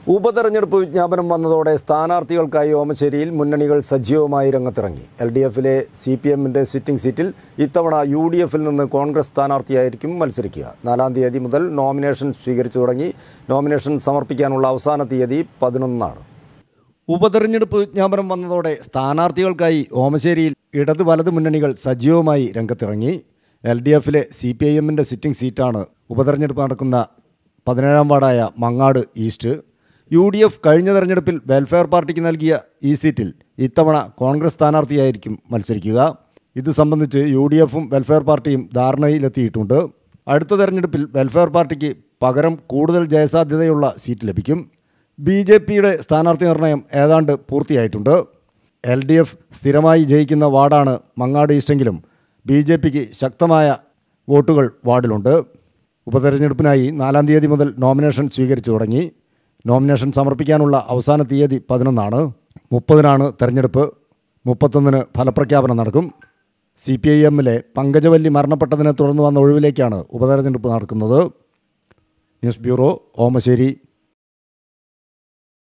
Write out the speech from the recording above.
ഉപതെരഞ്ഞെടുപ്പ് വിജ്ഞാപനം വന്നതോടെ സ്ഥാനാർത്ഥികൾക്കായി ഓമശ്ശേരിയിൽ മുന്നണികൾ സജീവമായി രംഗത്തിറങ്ങി. LDFിലെ CPMന്റെ സിറ്റിംഗ് സീറ്റിൽ ഇത്തവണ UDFിൽ നിന്ന് കോൺഗ്രസ് സ്ഥാനാർത്ഥിയായിരിക്കും മത്സരിക്കുക. 4-ാം തീയതി മുതൽ നോമിനേഷൻ സ്വീകരിച്ചു തുടങ്ങി. നോമിനേഷൻ സമർപ്പിക്കാനുള്ള അവസാന തീയതി 11-ആണ്. ഉപതെരഞ്ഞെടുപ്പ് വിജ്ഞാപനം വന്നതോടെ സ്ഥാനാർത്ഥികൾക്കായി ഓമശ്ശേരിയിൽ ഇടത് വലത് മുന്നണികൾ സജീവമായി രംഗത്തിറങ്ങി. LDFിലെ CPIMന്റെ സിറ്റിംഗ് സീറ്റാണ് ഉപതെരഞ്ഞെടുപ്പ് നടക്കുന്ന 17-ാം വാർഡായ മങ്ങാട് ഈസ്റ്റ്. UDF കഴിഞ്ഞ തെരഞ്ഞെടുപ്പിൽ വെൽഫെയർ പാർട്ടിക്ക് നൽകിയ ഈ സീറ്റിൽ ഇത്തവണ കോൺഗ്രസ് സ്ഥാനാർത്ഥിയായിരിക്കും മത്സരിക്കുക. ഇത് സംബന്ധിച്ച് UDFും വെൽഫെയർ പാർട്ടിയും ധാരണയിലെത്തിയിട്ടുണ്ട്. അടുത്ത തെരഞ്ഞെടുപ്പിൽ വെൽഫെയർ പാർട്ടിക്ക് പകരം കൂടുതൽ ജയസാധ്യതയുള്ള സീറ്റ് ലഭിക്കും. BJPയുടെ സ്ഥാനാർത്ഥി നിർണയം ഏതാണ്ട് പൂർത്തിയായിട്ടുണ്ട്. LDF സ്ഥിരമായി ജയിക്കുന്ന വാർഡാണ് മങ്ങാട് ഈസ്റ്റെങ്കിലും BJPക്ക് ശക്തമായ വോട്ടുകൾ വാർഡിലുണ്ട്. ഉപതെരഞ്ഞെടുപ്പിനായി 4-ാം തീയതി മുതൽ നോമിനേഷൻ സ്വീകരിച്ചു തുടങ്ങി. നോമിനേഷൻ സമർപ്പിക്കാനുള്ള അവസാന തീയതി 11-ആണ്. 30-നാണ് തെരഞ്ഞെടുപ്പ്. 31-ന് ഫലപ്രഖ്യാപനം നടക്കും. CPIMലെ പങ്കജവല്ലി മരണപ്പെട്ടതിനെ തുടർന്ന് വന്ന ഒഴിവിലേക്കാണ് ഉപതെരഞ്ഞെടുപ്പ് നടക്കുന്നത്. News bureau, Omassery.